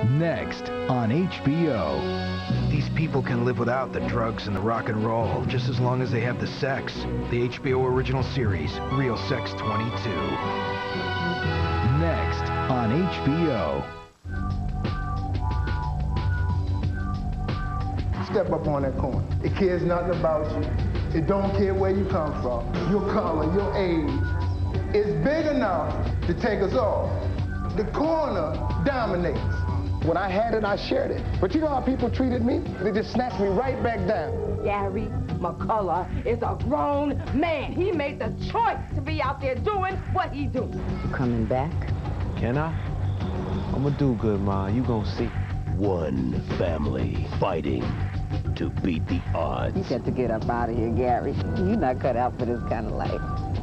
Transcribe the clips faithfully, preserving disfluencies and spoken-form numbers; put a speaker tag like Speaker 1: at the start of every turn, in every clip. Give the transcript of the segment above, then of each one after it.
Speaker 1: Next on H B O. These people can live without the drugs and the rock and roll, just as long as they have the sex. The H B O original series, Real Sex twenty-two. Next on H B O.
Speaker 2: Step up on that corner. It cares nothing about you. It don't care where you come from, your color, your age. It's big enough to take us all. The corner dominates. When I had it, I shared it. But you know how people treated me? They just snatched me right back down.
Speaker 3: Gary McCullough is a grown man. He made the choice to be out there doing what he do.
Speaker 4: You coming back?
Speaker 5: Can I? I'm gonna do good, Ma. You gonna see.
Speaker 6: One family fighting to beat the odds.
Speaker 4: You got to get up out of here, Gary. You're not cut out for this kind of life.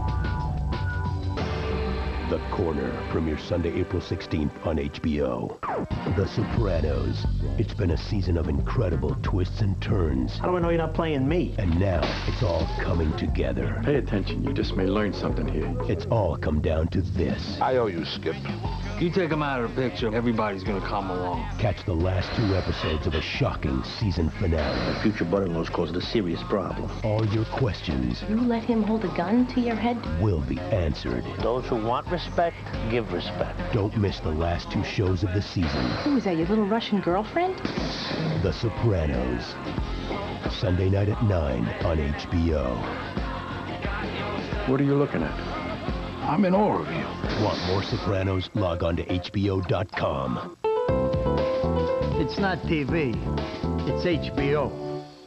Speaker 6: The Corner premieres Sunday, April sixteenth on H B O. The Sopranos. It's been a season of incredible twists and turns.
Speaker 5: How do I know you're not playing me?
Speaker 6: And now it's all coming together.
Speaker 7: Pay attention. You just may learn something here.
Speaker 6: It's all come down to this.
Speaker 8: I owe you, Skip.
Speaker 9: You take him out of the picture, everybody's gonna come along.
Speaker 6: Catch the last two episodes of a shocking season finale.
Speaker 10: My future brother-in-law's caused a serious problem.
Speaker 6: All your questions.
Speaker 11: You let him hold a gun to your head?
Speaker 6: Will be answered.
Speaker 10: Those who want respect, give respect.
Speaker 6: Don't miss the last two shows of the season.
Speaker 11: Who is that, your little Russian girlfriend?
Speaker 6: The Sopranos. Sunday night at nine on H B O.
Speaker 7: What are you looking at?
Speaker 8: I'm in awe of you.
Speaker 6: Want more Sopranos? Log on to H B O dot com.
Speaker 12: It's not T V. It's H B O.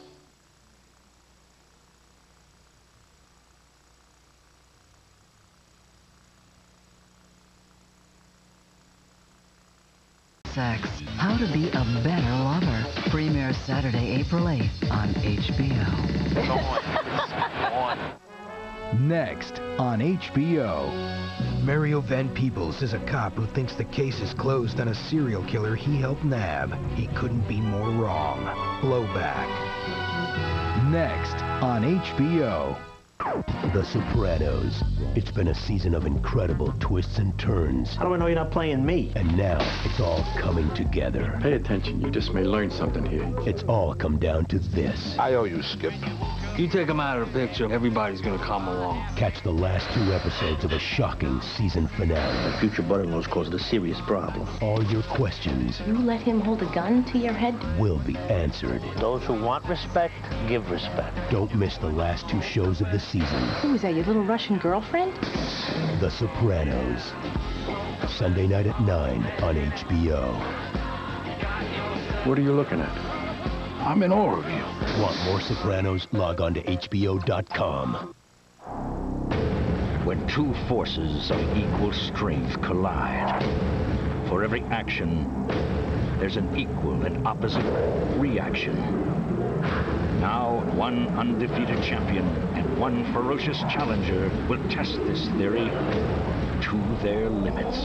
Speaker 13: Sex. How to be a better lover. Premieres Saturday, April eighth on H B O.
Speaker 8: Come on. Come on.
Speaker 1: Next on H B O. Mario Van Peebles is a cop who thinks the case is closed on a serial killer he helped nab. He couldn't be more wrong. Blowback. Next on H B O.
Speaker 6: The Sopranos. It's been a season of incredible twists and turns.
Speaker 5: How do I know you're not playing me?
Speaker 6: And now it's all coming together.
Speaker 7: Pay attention. You just may learn something here.
Speaker 6: It's all come down to this.
Speaker 8: I owe you, Skip.
Speaker 9: You take him out of the picture, everybody's gonna come along.
Speaker 6: Catch the last two episodes of a shocking season finale.
Speaker 10: My future brother-in-law's caused a serious problem.
Speaker 6: All your questions.
Speaker 11: You let him hold a gun to your head?
Speaker 6: Will be answered.
Speaker 10: Those who want respect, give respect.
Speaker 6: Don't miss the last two shows of the season.
Speaker 11: Who is that, your little Russian girlfriend?
Speaker 6: The Sopranos. Sunday night at nine on H B O.
Speaker 7: What are you looking at?
Speaker 8: I'm in awe of you.
Speaker 6: Want more Sopranos? Log on to H B O dot com.
Speaker 14: When two forces of equal strength collide, for every action, there's an equal and opposite reaction. Now, one undefeated champion and one ferocious challenger will test this theory to their limits.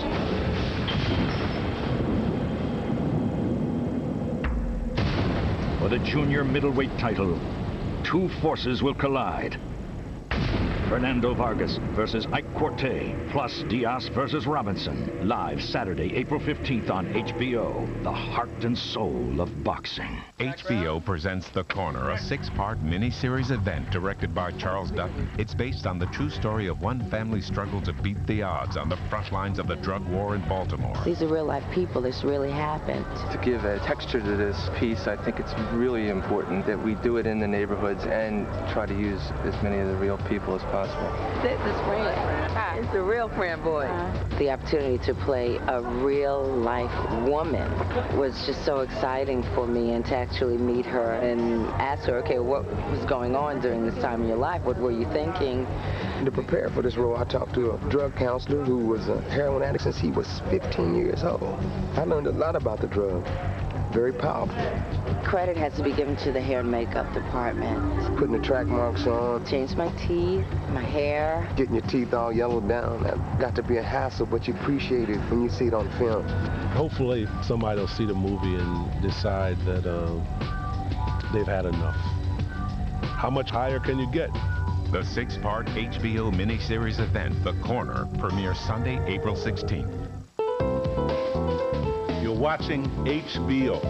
Speaker 14: For the junior middleweight title, two forces will collide. Fernando Vargas versus Ike Quartey, plus Diaz versus Robinson. Live Saturday, April fifteenth on H B O, the heart and soul of boxing.
Speaker 15: H B O presents The Corner, a six-part miniseries event directed by Charles Dutton. It's based on the true story of one family's struggle to beat the odds on the front lines of the drug war in Baltimore.
Speaker 4: These are real-life people. This really happened.
Speaker 16: To give a texture to this piece, I think it's really important that we do it in the neighborhoods and try to use as many of the real people as possible.
Speaker 4: This is friend. It's the real friend boy. The opportunity to play a real-life woman was just so exciting for me, and to actually meet her and ask her, okay, what was going on during this time in your life? What were you thinking?
Speaker 2: To prepare for this role, I talked to a drug counselor who was a heroin addict since he was fifteen years old. I learned a lot about the drug. Very powerful.
Speaker 4: Credit has to be given to the hair and makeup department.
Speaker 2: Putting the track marks on.
Speaker 4: Changed my teeth, my hair.
Speaker 2: Getting your teeth all yellowed down. That got to be a hassle, but you appreciate it when you see it on film.
Speaker 17: Hopefully somebody will see the movie and decide that uh, they've had enough. How much higher can you get?
Speaker 15: The six-part H B O miniseries event, The Corner, premieres Sunday, April sixteenth.
Speaker 17: You'll watching H B O.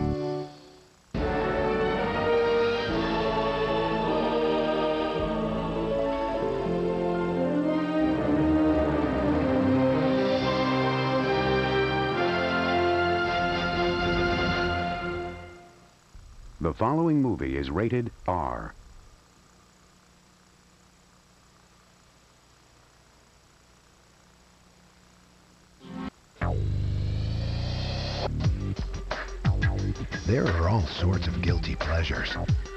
Speaker 18: The following movie is rated R.
Speaker 1: There are all sorts of guilty pleasures.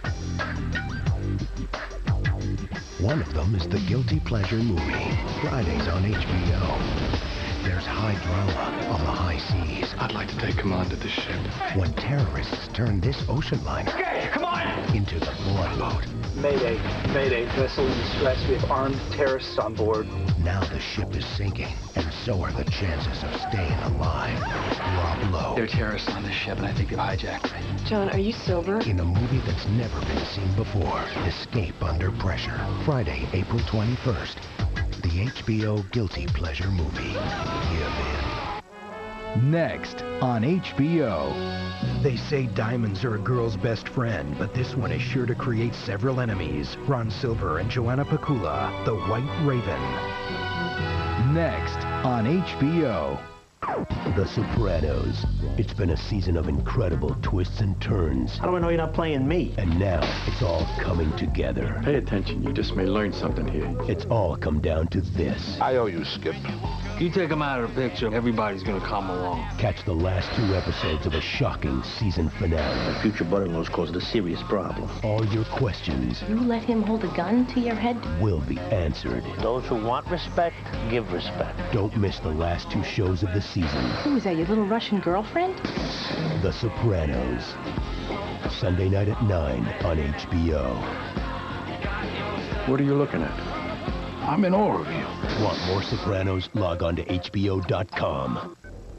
Speaker 1: One of them is the Guilty Pleasure movie, Fridays on H B O. There's high drama on the high seas.
Speaker 7: I'd like to take command of the ship.
Speaker 1: When terrorists turn this ocean liner
Speaker 19: Okay, come on!
Speaker 1: into the blood boat.
Speaker 20: Mayday, Mayday, vessel in distress. We have armed terrorists on board.
Speaker 1: Now the ship is sinking, and so are the chances of staying alive. Rob Lowe.
Speaker 9: There are terrorists on this ship, and I think they've hijacked me.
Speaker 11: John, are you sober?
Speaker 1: In a movie that's never been seen before, Escape Under Pressure. Friday, April twenty-first. The H B O Guilty Pleasure movie. Give in. Next on H B O. They say diamonds are a girl's best friend, but this one is sure to create several enemies. Ron Silver and Joanna Pacula, The White Raven. Next on H B O.
Speaker 6: The Sopranos. It's been a season of incredible twists and turns.
Speaker 10: How do I know you're not playing me?
Speaker 6: And now it's all coming together.
Speaker 7: Pay attention, you just may learn something here.
Speaker 6: It's all come down to this.
Speaker 8: I owe you, Skip.
Speaker 9: You take them out of the picture, everybody's gonna come along.
Speaker 6: Catch the last two episodes of a shocking season finale.
Speaker 10: My future brother-in-law's caused a serious problem.
Speaker 6: All your questions
Speaker 11: You let him hold a gun to your head?
Speaker 6: will be answered.
Speaker 10: Those who want respect, give respect.
Speaker 6: Don't miss the last two shows of the season.
Speaker 11: Who is that, your little Russian girlfriend?
Speaker 6: The Sopranos. Sunday night at nine on H B O.
Speaker 7: What are you looking at?
Speaker 8: I'm in awe of you.
Speaker 6: Want more Sopranos? Log on to H B O dot com.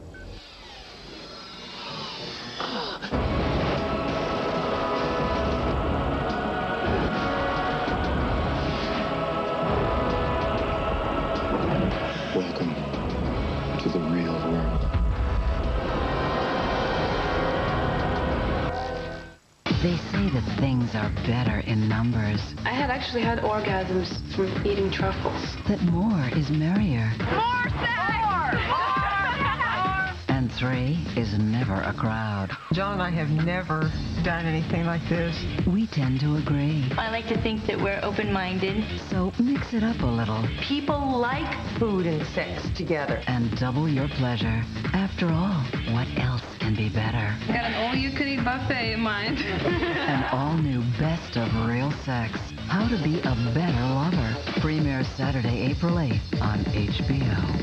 Speaker 7: Welcome to the real world.
Speaker 13: They say that things are better in numbers,
Speaker 11: I had actually had orgasms from eating truffles.
Speaker 13: that more is merrier,
Speaker 3: More sex!
Speaker 13: and three is never a crowd.
Speaker 21: John and I have never done anything like this.
Speaker 13: We tend to agree.
Speaker 11: I like to think that we're open-minded.
Speaker 13: So mix it up a little
Speaker 21: People like food and sex together.
Speaker 13: and double your pleasure. After all, what else can be better?
Speaker 3: Got an all-you-can-eat buffet in mind.
Speaker 13: An all-new Best of Real Sex. How to Be a Better Lover. Premieres Saturday, April eighth on H B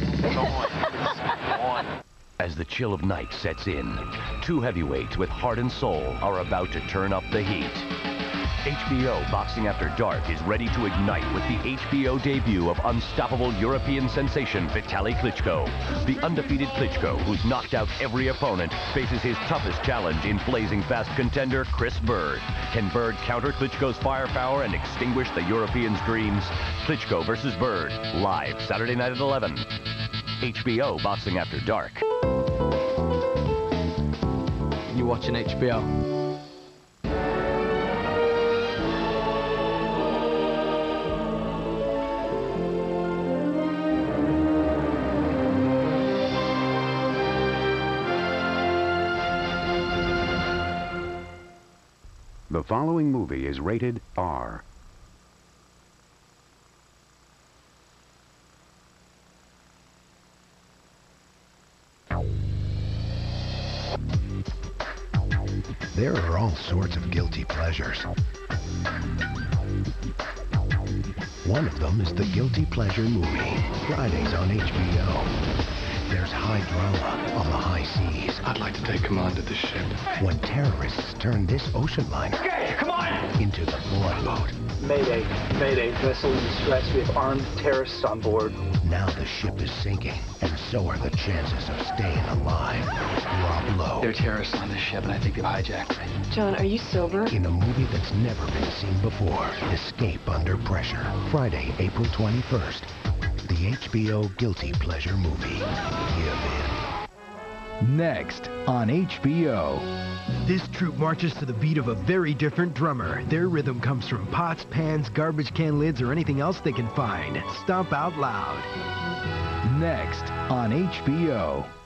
Speaker 13: O.
Speaker 6: As the chill of night sets in, two heavyweights with heart and soul are about to turn up the heat. H B O Boxing After Dark is ready to ignite with the H B O debut of unstoppable European sensation Vitaly Klitschko. The undefeated Klitschko, who's knocked out every opponent, faces his toughest challenge in blazing fast contender Chris Bird. Can Bird counter Klitschko's firepower and extinguish the European's dreams? Klitschko versus Bird, live Saturday night at eleven. H B O Boxing After Dark.
Speaker 9: You watching H B O?
Speaker 18: The following movie is rated R.
Speaker 1: There are all sorts of guilty pleasures. One of them is the Guilty Pleasure movie, Fridays on H B O. There's high drama on the high seas.
Speaker 7: I'd like to take command of the ship.
Speaker 1: When terrorists turn this ocean liner
Speaker 19: Okay, come on!
Speaker 1: into the blood boat.
Speaker 20: Mayday, Mayday, vessel in distress. We have armed terrorists on board.
Speaker 1: Now the ship is sinking, and so are the chances of staying alive. Rob Lowe.
Speaker 9: There are terrorists on this ship, and I think they've hijacked me.
Speaker 11: John, are you sober?
Speaker 1: In a movie that's never been seen before, Escape Under Pressure. Friday, April twenty-first. The H B O Guilty Pleasure movie. Give in. Next on H B O. This troupe marches to the beat of a very different drummer. Their rhythm comes from pots, pans, garbage can lids, or anything else they can find. Stomp out loud. Next on H B O.